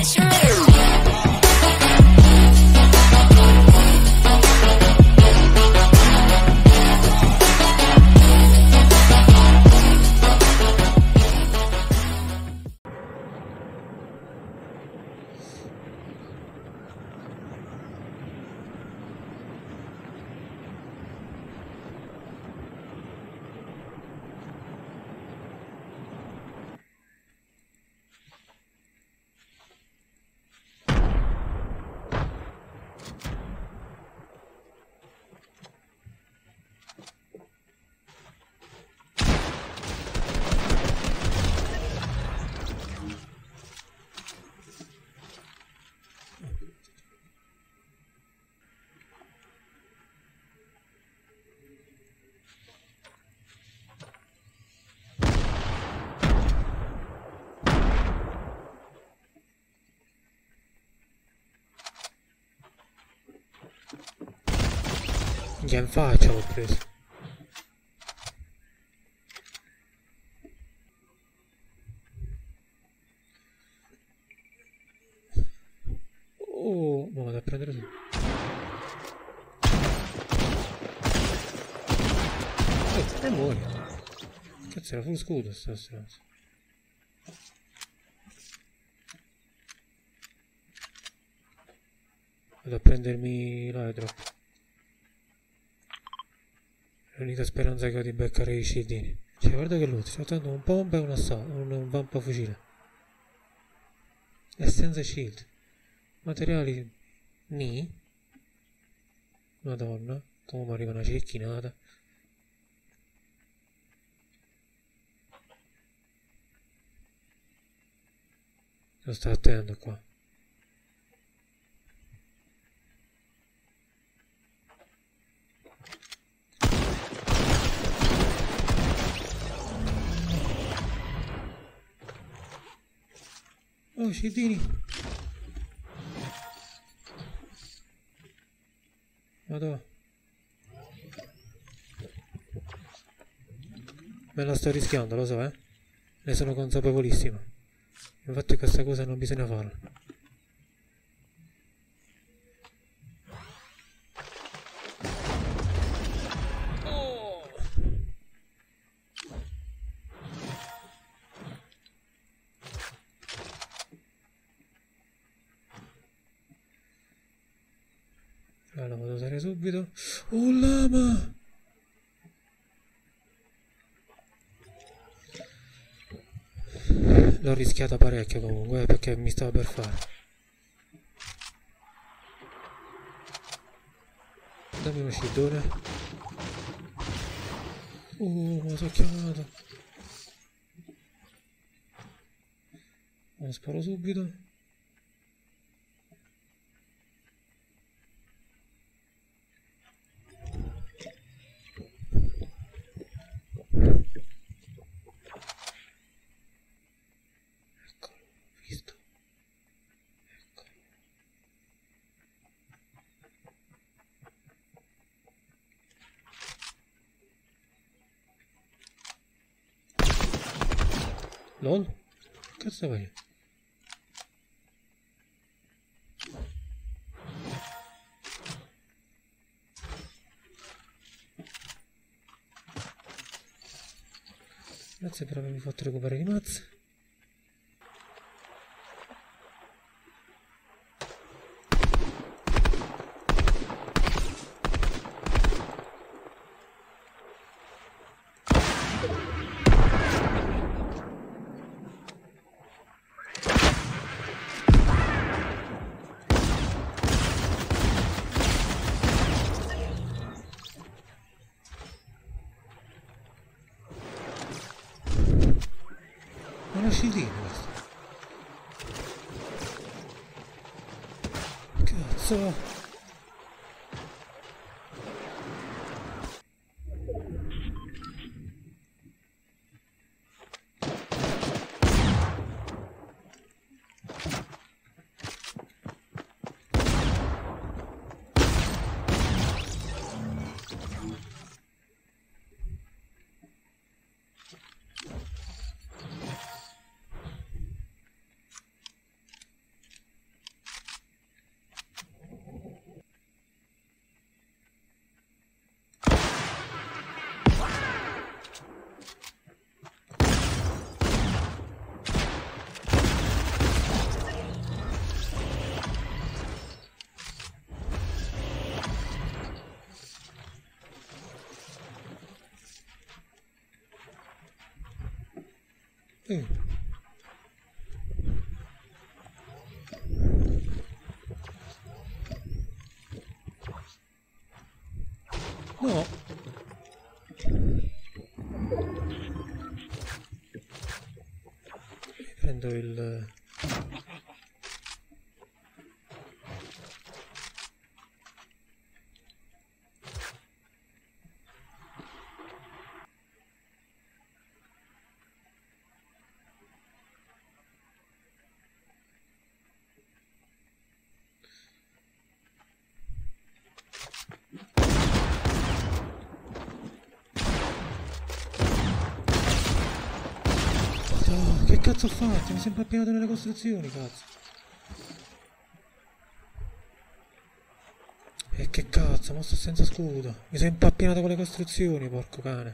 Già in faccia l'ho preso. Oh, ma vado a prendere tu. E muori. Cazzo, era full scudo sta stronza. Vado a prendermi l'airdrop. L'unica speranza che ho di beccare i scildini. Cioè, guarda che loot, soltanto un pompa e un vampa fucile. E senza shield. Materiali ni. Madonna, come mi arriva una cecchinata. Lo sto attento qua. Oh, scildini! Madonna. Me la sto rischiando, lo so, ne sono consapevolissimo. Infatti questa cosa non bisogna farla. Allora, vado a usare subito. Oh, lama! L'ho rischiata parecchio comunque, perché mi stava per fare. Dammi uno scildone. Mi sono chiamato. Lo sparo subito. LOL? Cazzo vai? Grazie per avermi fatto recuperare i mazzi. Scildino questo. Cazzo. Eh. No. Prendo il... Oh, che cazzo ho fatto? Mi sono impappinato nelle costruzioni, cazzo. E che cazzo, ma sto senza scudo. Mi sono impappinato con le costruzioni, porco cane.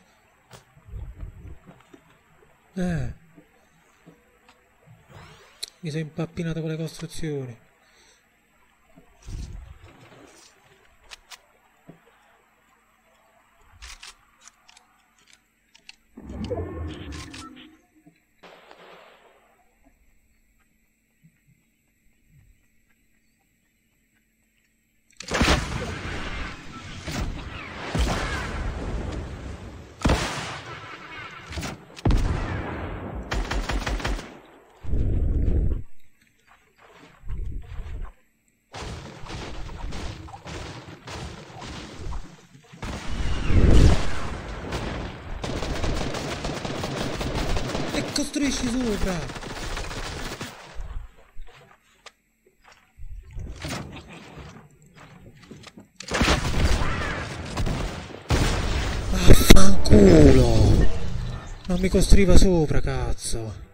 Mi sono impappinato con le costruzioni. E costruisci sopra! Vaffanculo! Non mi costruiva sopra, cazzo!